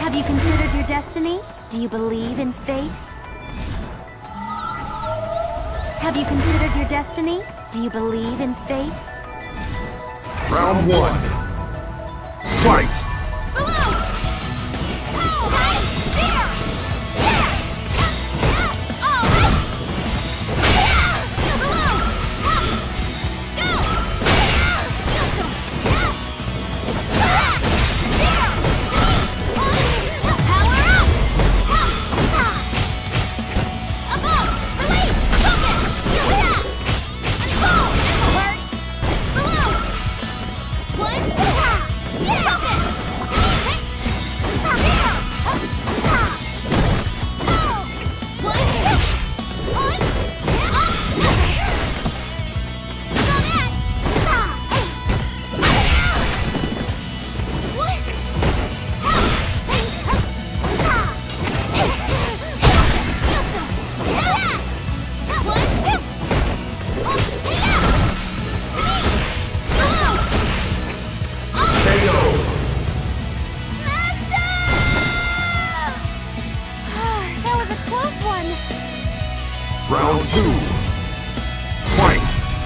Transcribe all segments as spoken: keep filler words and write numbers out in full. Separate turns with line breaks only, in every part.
Have you considered your destiny? Do you believe in fate? Have you considered your destiny? Do you believe in fate?
Round one. Fight! Round two. Fight!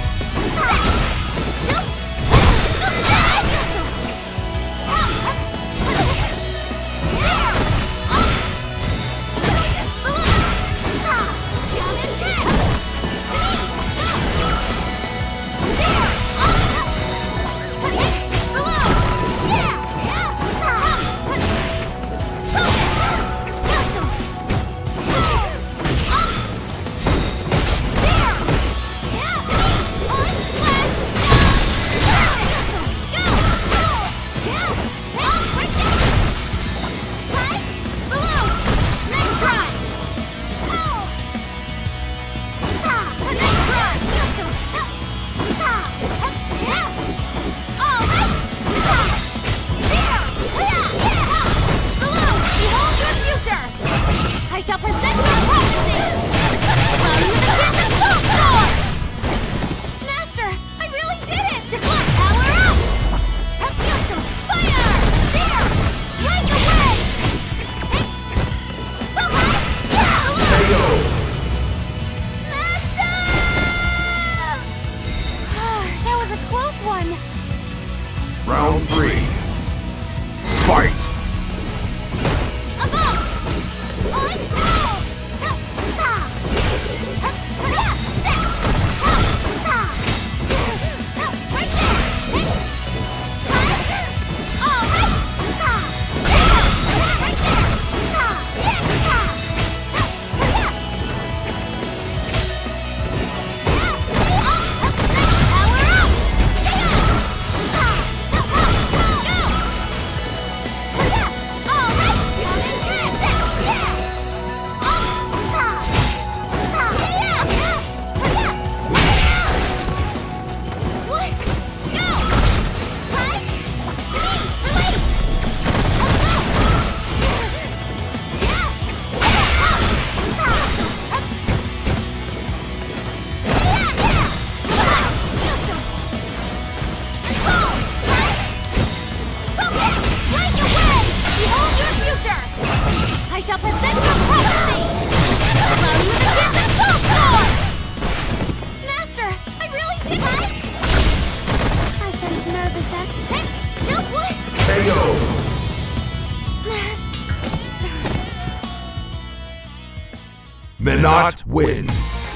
I shall present my prophecy! Allow you the chance of Soul Sword! Master, I really did it! Deflect, power up! Fire! There! Light the way! K O! Master! That was a close one.
Round three. Fight!
I shall present your prophecy! Allow you the chance of Soul Sword! Master, I really did it! I sense nervous act. Shoot what?
K O! Menat wins.